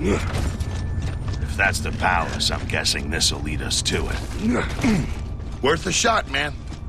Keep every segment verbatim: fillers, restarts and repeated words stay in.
If that's the palace, I'm guessing this'll lead us to it. Worth a shot, man.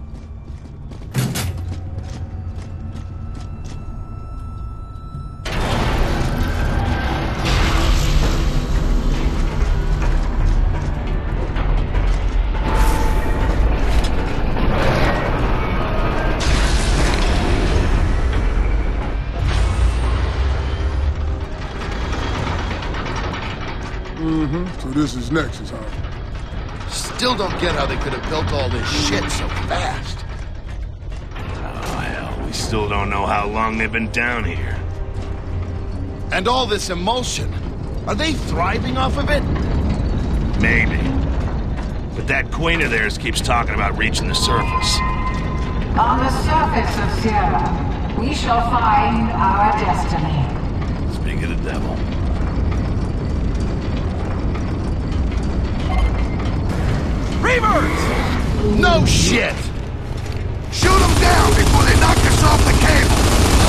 Mm-hmm. So this is Nexus, huh? Still don't get how they could have built all this shit so fast. Oh, hell, we still don't know how long they've been down here. And all this emulsion. Are they thriving off of it? Maybe. But that queen of theirs keeps talking about reaching the surface. On the surface of Sierra, we shall find our destiny. Speak of the devil. Reavers! No shit! Shoot them down before they knock us off the cable!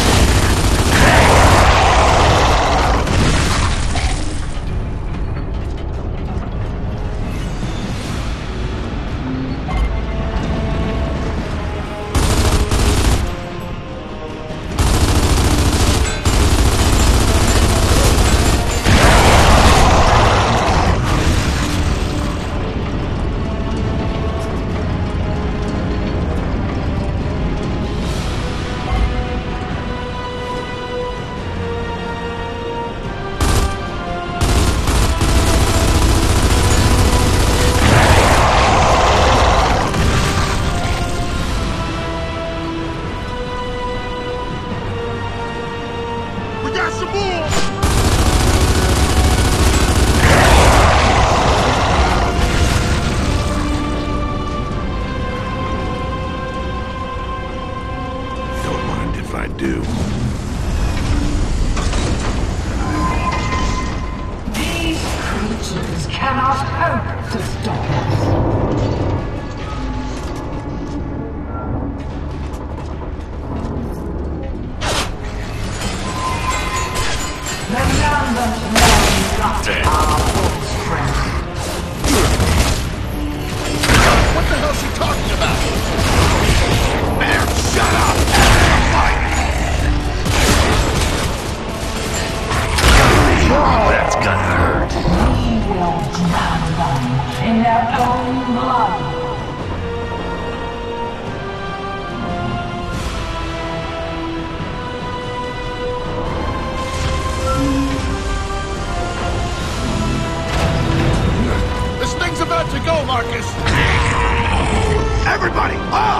Everybody, off!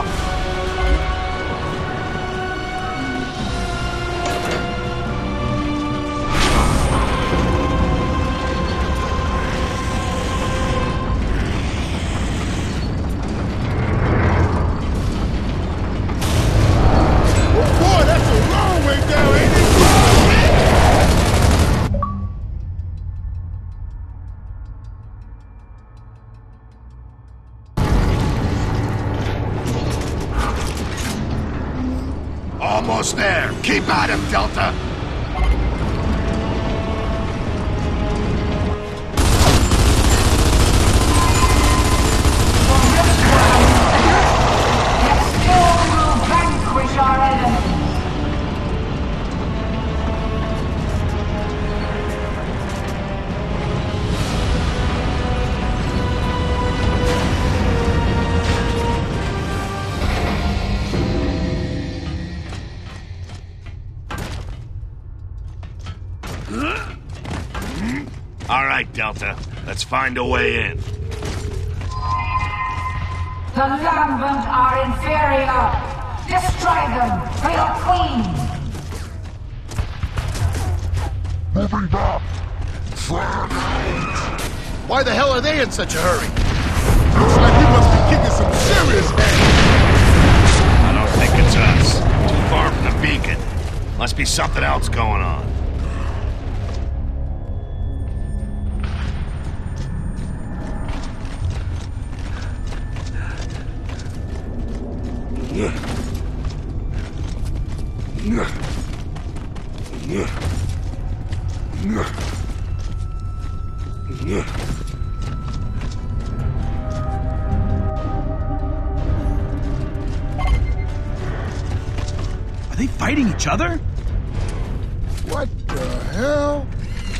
Almost there. Keep at him, Delta. Still will vanquish our enemies. All right, Delta. Let's find a way in. The Lambent are inferior. Destroy them for your queen. Moving back. Why the hell are they in such a hurry? Looks like we must be kicking some serious ass. I don't think it's us. Too far from the beacon. Must be something else going on. Are they fighting each other? What the hell?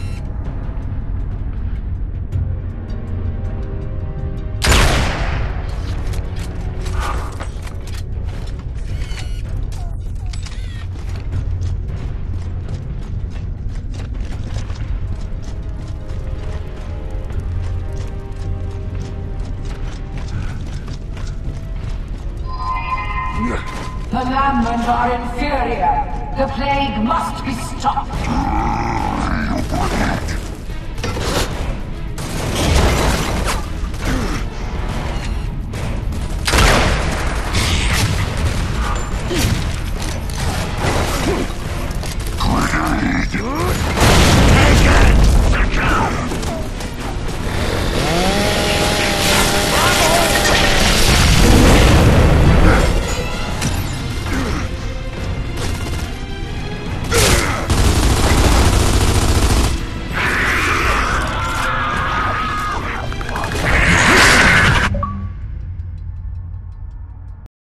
The landmen are inferior. The plague must be stopped.